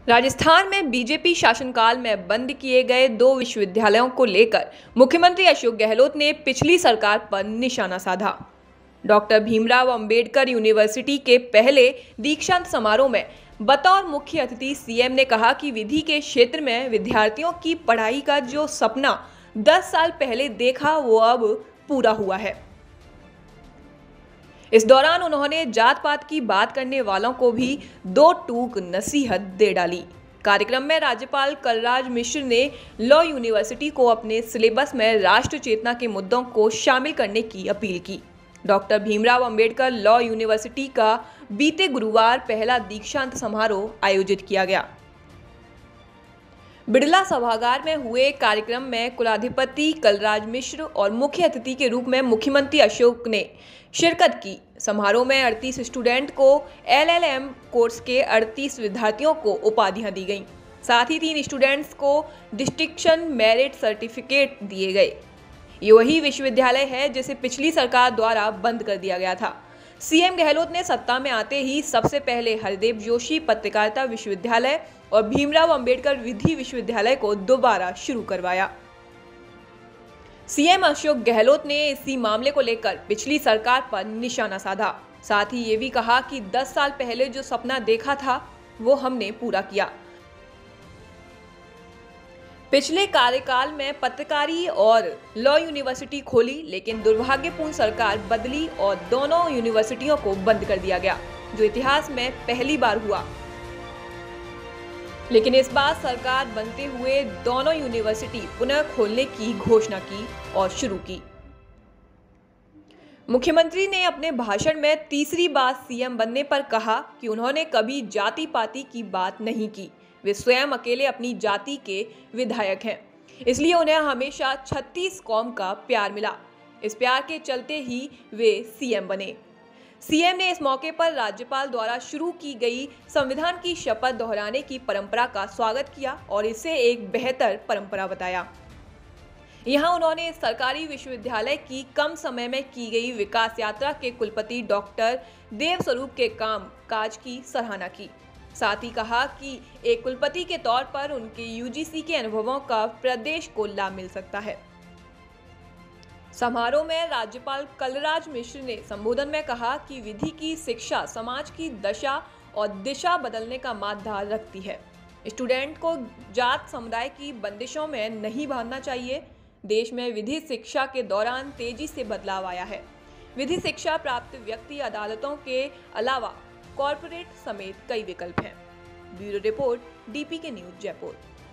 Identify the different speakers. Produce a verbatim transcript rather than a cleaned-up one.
Speaker 1: राजस्थान में बीजेपी शासनकाल में बंद किए गए दो विश्वविद्यालयों को लेकर मुख्यमंत्री अशोक गहलोत ने पिछली सरकार पर निशाना साधा। डॉक्टर भीमराव अंबेडकर यूनिवर्सिटी के पहले दीक्षांत समारोह में बतौर मुख्य अतिथि सीएम ने कहा कि विधि के क्षेत्र में विद्यार्थियों की पढ़ाई का जो सपना दस साल पहले देखा वो अब पूरा हुआ है। इस दौरान उन्होंने जात पात की बात करने वालों को भी दो टूक नसीहत दे डाली। कार्यक्रम में राज्यपाल कलराज मिश्र ने लॉ यूनिवर्सिटी को अपने सिलेबस में राष्ट्र चेतना के मुद्दों को शामिल करने की अपील की। Doctor Bhimrao Ambedkar law university का बीते गुरुवार पहला दीक्षांत समारोह आयोजित किया गया। बिड़ला सभागार में हुए कार्यक्रम में कुलाधिपति कलराज मिश्र और मुख्य अतिथि के रूप में मुख्यमंत्री अशोक ने शिरकत की। समारोह में अड़तीस स्टूडेंट को एलएलएम कोर्स के अड़तीस विद्यार्थियों को उपाधियां दी गईं। साथ ही तीन स्टूडेंट्स को डिस्टिंक्शन मेरिट सर्टिफिकेट दिए गए। ये वही विश्वविद्यालय है जिसे पिछली सरकार द्वारा बंद कर दिया गया था। सीएम गहलोत ने सत्ता में आते ही सबसे पहले हरदेव जोशी पत्रकारिता विश्वविद्यालय और भीमराव अंबेडकर विधि विश्वविद्यालय को दोबारा शुरू करवाया। सीएम अशोक गहलोत ने इसी मामले को लेकर पिछली सरकार पर निशाना साधा। साथ ही ये भी कहा कि दस साल पहले जो सपना देखा था वो हमने पूरा किया। पिछले कार्यकाल में पत्रकारी और लॉ यूनिवर्सिटी खोली, लेकिन दुर्भाग्यपूर्ण सरकार बदली और दोनों यूनिवर्सिटियों को बंद कर दिया गया, जो इतिहास में पहली बार हुआ। लेकिन इस बार सरकार बनते हुए दोनों यूनिवर्सिटी पुनः खोलने की घोषणा की और शुरू की। मुख्यमंत्री ने अपने भाषण में तीसरी बार सीएम बनने पर कहा कि उन्होंने कभी जाति पाति की बात नहीं की। वे स्वयं अकेले अपनी जाति के विधायक हैं, इसलिए उन्हें हमेशा छत्तीस कौम का प्यार मिला। इस प्यार के चलते ही वे सीएम बने। सीएम ने इस मौके पर राज्यपाल द्वारा शुरू की गई संविधान की शपथ दोहराने की परंपरा का स्वागत किया और इसे एक बेहतर परंपरा बताया। यहाँ उन्होंने सरकारी विश्वविद्यालय की कम समय में की गई विकास यात्रा के कुलपति डॉक्टर देवस्वरूप के काम काज की सराहना की। साथ ही कहा कि एक कुलपति के तौर पर उनके यूजीसी के अनुभवों का प्रदेश को लाभ मिल सकता है। समारोह में राज्यपाल कलराज मिश्र ने संबोधन में कहा कि विधि की शिक्षा समाज की दशा और दिशा बदलने का माध्यम रखती है। स्टूडेंट को जात समुदाय की बंदिशों में नहीं बांधना चाहिए। देश में विधि शिक्षा के दौरान तेजी से बदलाव आया है। विधि शिक्षा प्राप्त व्यक्ति अदालतों के अलावा कॉर्पोरेट समेत कई विकल्प हैं। ब्यूरो रिपोर्ट डीपी के न्यूज जयपुर।